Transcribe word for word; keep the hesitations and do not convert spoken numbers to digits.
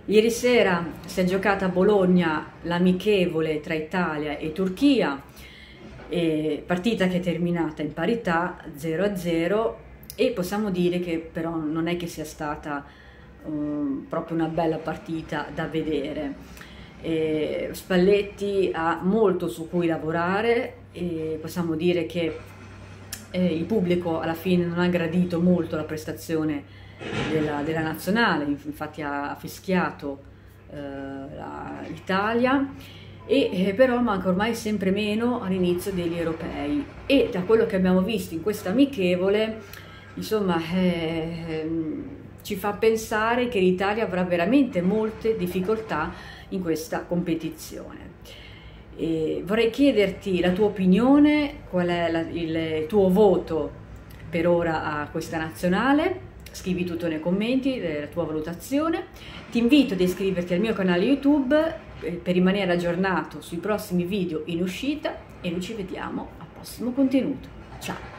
Ieri sera si è giocata a Bologna l'amichevole tra Italia e Turchia, e partita che è terminata in parità zero a zero, e possiamo dire che però non è che sia stata um, proprio una bella partita da vedere. E Spalletti ha molto su cui lavorare e possiamo dire che eh, il pubblico alla fine non ha gradito molto la prestazione della, della nazionale, infatti ha fischiato eh, l'Italia, e eh, però manca ormai sempre meno all'inizio degli europei, e da quello che abbiamo visto in questa amichevole, insomma, eh, ci fa pensare che l'Italia avrà veramente molte difficoltà in questa competizione. E vorrei chiederti la tua opinione, qual è la, il tuo voto per ora a questa nazionale. Scrivi tutto nei commenti, la tua valutazione. Ti invito ad iscriverti al mio canale YouTube per rimanere aggiornato sui prossimi video in uscita, e noi ci vediamo al prossimo contenuto. Ciao!